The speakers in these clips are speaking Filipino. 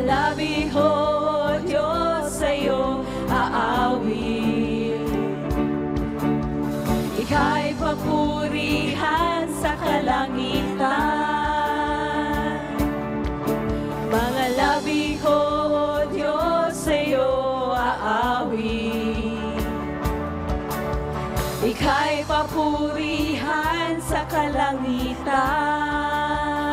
labi ko, Diyos, sa'yo aawit. Ika'y papurihan sa kalangitan. Mga labi ko, Diyos, sa'yo aawit. Ika'y papurihan sa kalangitan.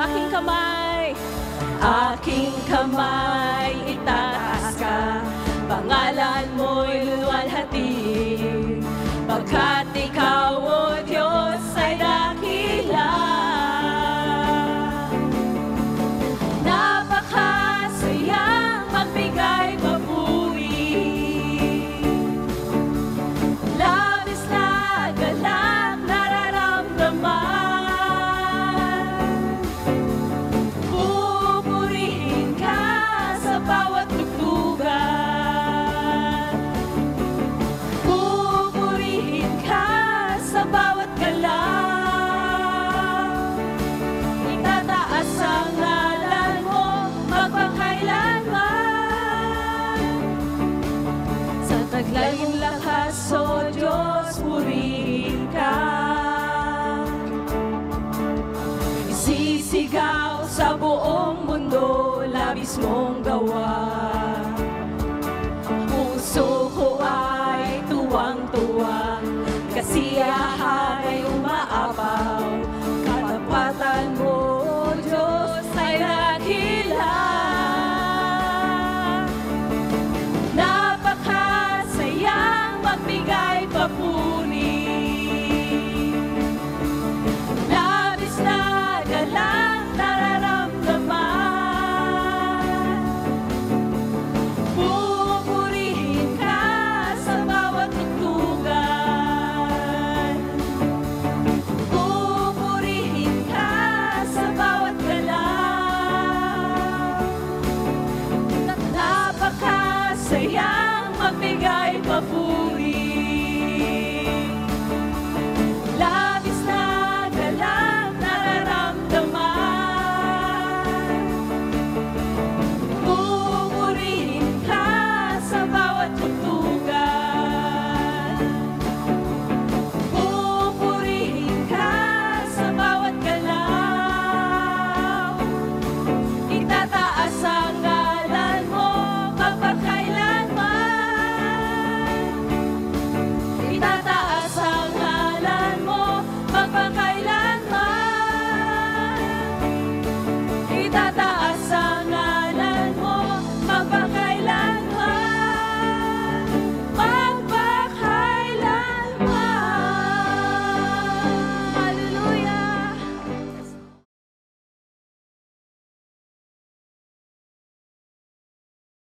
Aking kamay itataas ka, pangalan mo'y luwalhati, pagkat ikaw, O Diyos, ay dakila. Napakasayang magbigay papuri, labis na galak nararamdaman. Bawat tugtugan, pupurihin ka sa bawat galaw. Itataas ang ngalan mo magpakailanman. Sa taglay mong lakas, O Diyos, purihin ka. Isisigaw sa buong mundo, labis mong gawa. Puso ko ay tuwang-tuwa, kasiyahan